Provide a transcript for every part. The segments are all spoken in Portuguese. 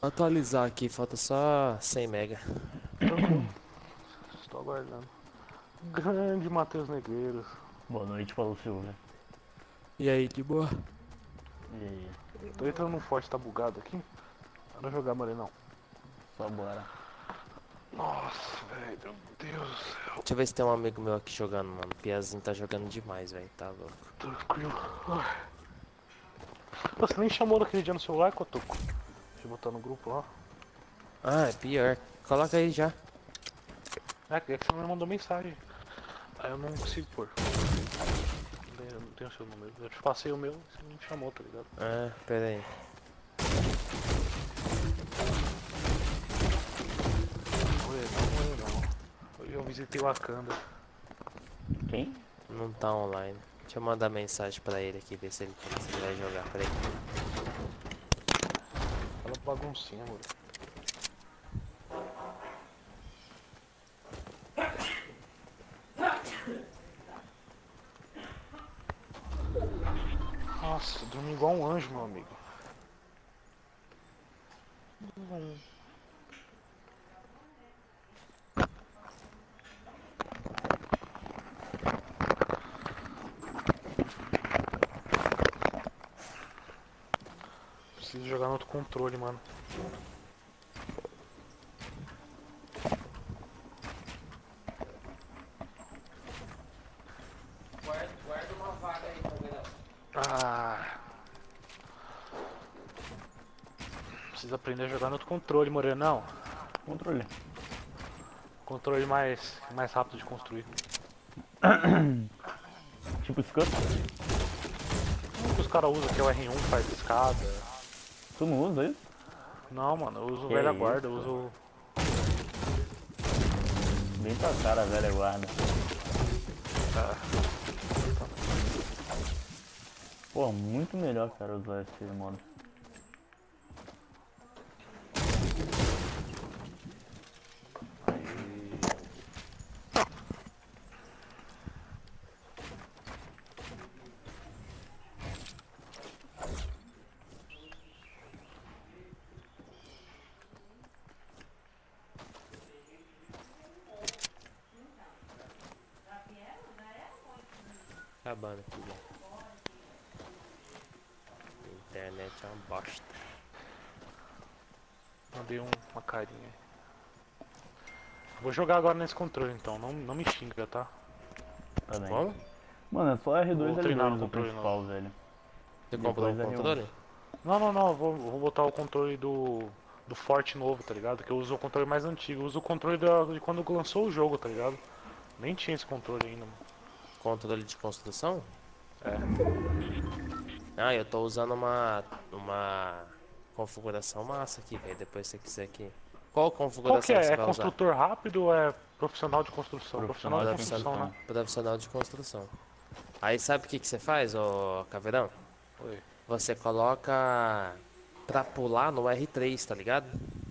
Atualizar aqui, falta só 100 mega. Tranquilo. Estou aguardando. Grande Matheus Negreiros. Boa noite, Paulo Silva. E aí, de boa? E aí, Tô entrando num forte, tá bugado aqui. Bora jogar, Morenão. só bora. Nossa, velho, meu Deus do céu. Deixa eu ver se tem um amigo meu aqui jogando, mano. O Piazinho tá jogando demais, velho. Tá louco. Tranquilo. Ai. Você nem chamou naquele dia no celular, Cotoco? Deixa eu botar no grupo lá. Ah, é pior. Coloca aí já. É que você não me mandou mensagem. Aí eu não consigo pôr. Eu não tenho o seu número. Eu te passei o meu, você não me chamou, tá ligado? Ah, pera aí. Morenão. Hoje eu visitei o Wakanda. Quem? Não tá online. Deixa eu mandar mensagem pra ele aqui, ver se ele vai jogar. Pera aí. Fala baguncinha, amor. Nossa, dormi igual um anjo, meu amigo. Preciso jogar no outro controle, mano. Guarda uma vaga aí, Gabriel. Ah. Preciso aprender a jogar no outro controle, Morenão. Controle. Controle mais rápido de construir. Tipo Scud? O que os caras usam que é o R1, faz escada. Tu não usa isso? Não, mano, eu uso Que velha isso? guarda, eu uso. Bem tua cara, velha guarda. Ah, Pô, muito melhor, cara, usar esse modo. Acabando aqui, velho. Internet é uma bosta. mandei uma carinha aí. Vou jogar agora nesse controle então, não me xinga, tá? Tá bem. Vamos? Mano, é só R2 Vou e treinar no L2 o controle principal, velho. Você Depois comprou um é controle? Não, eu vou botar o controle do Forte novo, tá ligado? Que eu uso o controle mais antigo, eu uso o controle de quando lançou o jogo, tá ligado? Nem tinha esse controle ainda, mano. Controle de construção? É. Ah, eu tô usando uma configuração massa aqui, velho. Depois se você quiser aqui. Qual Qual que configuração que é? você É vai usar? construtor rápido ou é profissional de construção? Profissional de construção, né? Profissional de construção. Aí sabe o que você faz, ô Caveirão? Oi. Você coloca pra pular no R3, tá ligado?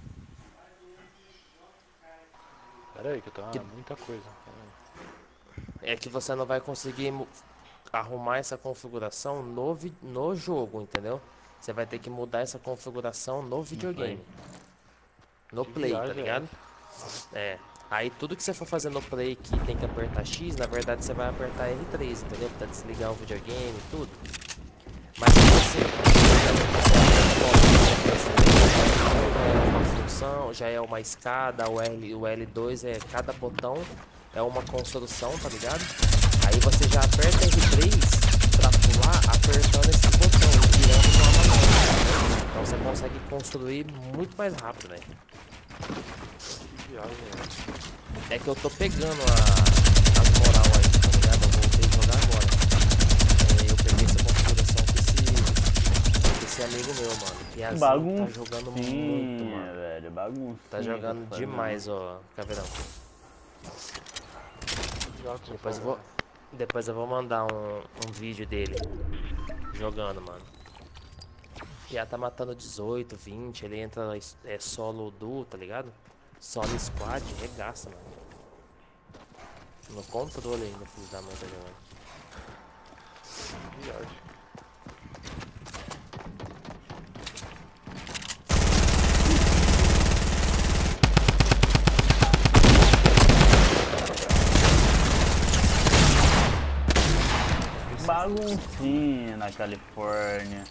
Pera aí, que tá Que- muita coisa. É que você não vai conseguir arrumar essa configuração no jogo, entendeu? Você vai ter que mudar essa configuração no videogame. No Que Play, tá viagem é ligado? É. Aí tudo que você for fazer no Play que tem que apertar X, na verdade você vai apertar R3, entendeu? Pra desligar o videogame e tudo. Mas se você construção, já é uma escada, o L2 é cada botão é uma construção, tá ligado? Aí você já aperta R3 pra pular apertando esse botão, virando uma manobra, entendeu? Então você consegue construir muito mais rápido, velho. Que viagem é? É que eu tô pegando as moral aí, tá ligado? Eu voltei a jogar agora. É, eu peguei essa configuração com esse amigo meu, mano. Piazinho tá jogando muito, mano. Velho, baguncinha. Tá jogando demais, ó, Caveirão. Depois eu vou mandar um vídeo dele jogando, mano. Já tá matando 18, 20, ele entra solo duo, tá ligado? Solo squad, regaça, mano. No controle ainda, filho da mãe, tá jogando. Viagem. baguncinha Califórnia.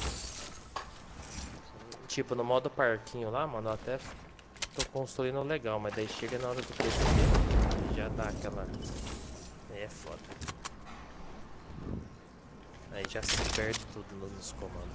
Tipo, no modo parquinho lá, mano, eu até tô construindo legal, mas daí chega na hora do PVP, já dá aquela... Aí é foda. Aí já se perde tudo nos comandos.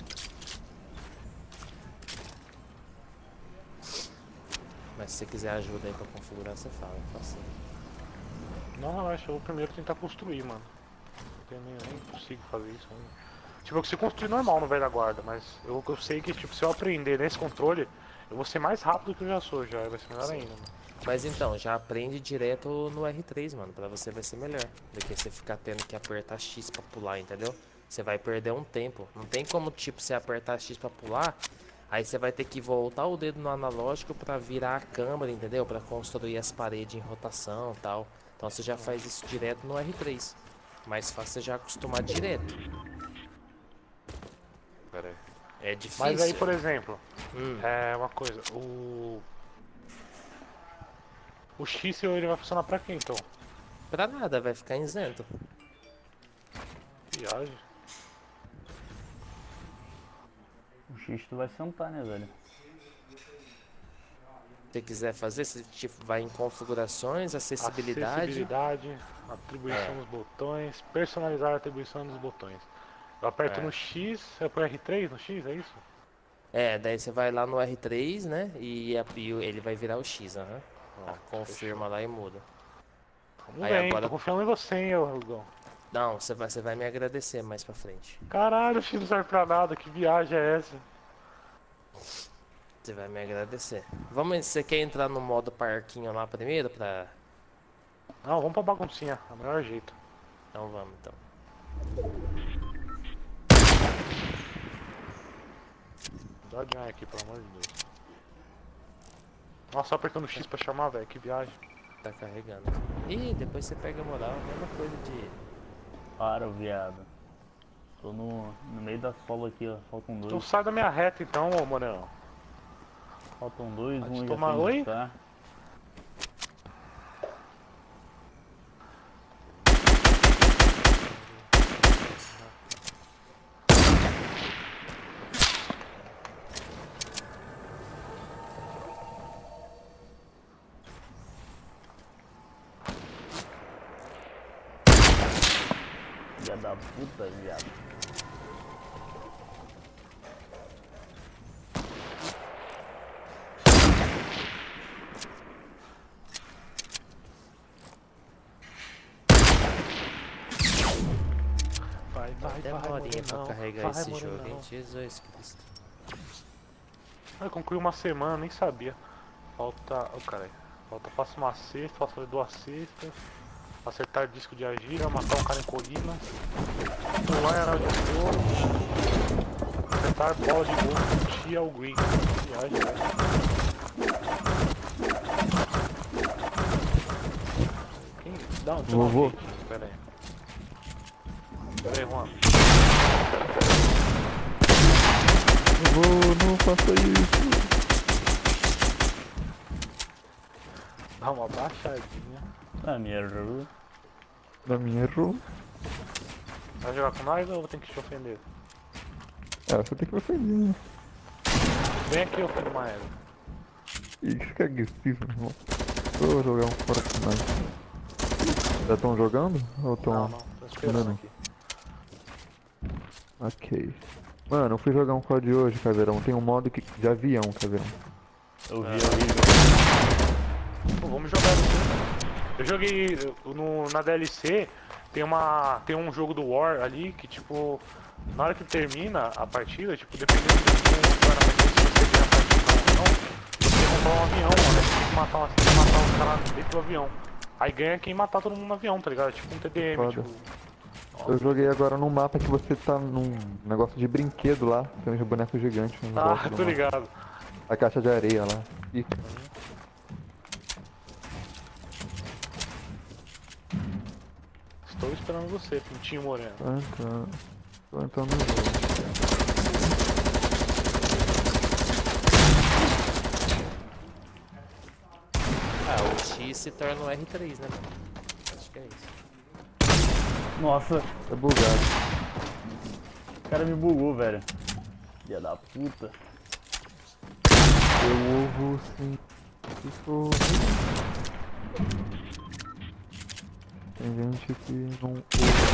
Mas se você quiser ajuda aí pra configurar, você fala, eu faço. Não, relaxa, eu vou primeiro tentar construir, mano. Nem consigo fazer isso ainda. Tipo, eu consigo construir normal no velho guarda, mas eu sei que tipo, se eu aprender nesse controle, eu vou ser mais rápido que eu já sou, já vai ser melhor ainda, mano. Mas então, já aprende direto no R3, mano, pra você vai ser melhor do que você ficar tendo que apertar X pra pular, entendeu? Você vai perder um tempo. Não tem como, tipo, você apertar X pra pular, aí você vai ter que voltar o dedo no analógico pra virar a câmera, entendeu? Pra construir as paredes em rotação e tal. Então você já faz isso direto no R3. Mais fácil você já acostumar direto. Pera aí. É difícil. Mas aí, por exemplo, é uma coisa, o X ele vai funcionar pra quê então? Pra nada, vai ficar isento. Viagem. O X tu vai sentar, né, velho? Se você quiser fazer, você tipo, vai em configurações, acessibilidade. Acessibilidade, atribuição dos botões, personalizar a atribuição dos botões. Eu aperto no X, é pro R3 no X, é isso? É, daí você vai lá no R3, né? E ele vai virar o X, aham. Confirma lá e muda. Vamos Aí bem, agora- tô confiando em você, hein, ô Rugão. Não, você vai me agradecer mais pra frente. Caralho, o X não serve pra nada, que viagem é essa? Você vai me agradecer. Você quer entrar no modo parquinho lá primeiro pra... Não, vamos pra baguncinha, é o melhor jeito. Então vamos, então. Dá de aqui, pelo amor de Deus. Nossa, só apertando X pra chamar, velho, que viagem. Tá carregando. Ih, depois você pega a moral, mesma coisa de... Para, viado. Tô no meio da solo aqui, ó. Faltam Então dois. sai da minha reta então, ô Moreno. Faltam dois, Pode um já tomar foi oi? buscar. Filha da puta, viado. Vai, Demorinha pra Morenão. carregar Vai, esse Morenão. jogo, hein? Jesus Cristo. Eu concluí uma semana, nem sabia. Falta. Oh, caralho. Falta, faço uma cesta, faço fazer 2 cestas. Acertar disco de argila, matar um cara em colina. Pular em anel de ouro. Acertar bola de gol, tia ao green. Viagem, velho. Quem? Dá um Vovô. Pera aí. Pera aí, Juan. Não faça isso. Dá uma baixadinha. Na minha rua. Na minha rua. Vai jogar com nós ou eu vou ter que te ofender? É, você tem que ofender, né? Vem aqui, ô filho Maero. Isso que é agressivo, meu irmão. Vou jogar um Fortnite. Já estão jogando? Ou estão... Não, tô esperando Não. aqui. Ok. Mano, eu fui jogar um COD hoje, Caveirão. Tem um modo de avião, Caveirão. Eu vi. Pô, vamos jogar aqui. Eu joguei na DLC, tem um jogo do War ali que tipo, na hora que termina a partida, tipo, dependendo do que for na partida, se você ganhar a partida ou não, você comprar um avião, mano. Você tem que matar os caras dentro do avião. Aí ganha quem matar todo mundo no avião, tá ligado? Tipo um TDM, Foda. tipo. Eu joguei agora num mapa que você tá num negócio de brinquedo lá. Tem uns bonecos gigantes. em volta Ah, do tô mapa. ligado. A caixa de areia lá. Ih, Estou esperando você, Pintinho Moreno. tô entrando no jogo. Ah, o X se torna o R3, né, mano? Acho que é isso. Nossa, Tá bugado. o cara me bugou, velho. Filha da puta. Eu ovo sim. Se for. Tem gente que não ouve.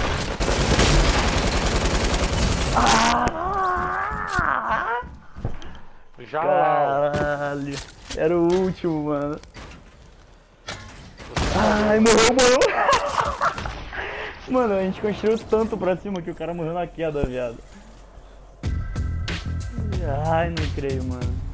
Já lá, Caralho. Era o último, mano. Ai, morreu. Mano, a gente construiu tanto pra cima que o cara morreu na queda, viado. Ai, não creio, mano.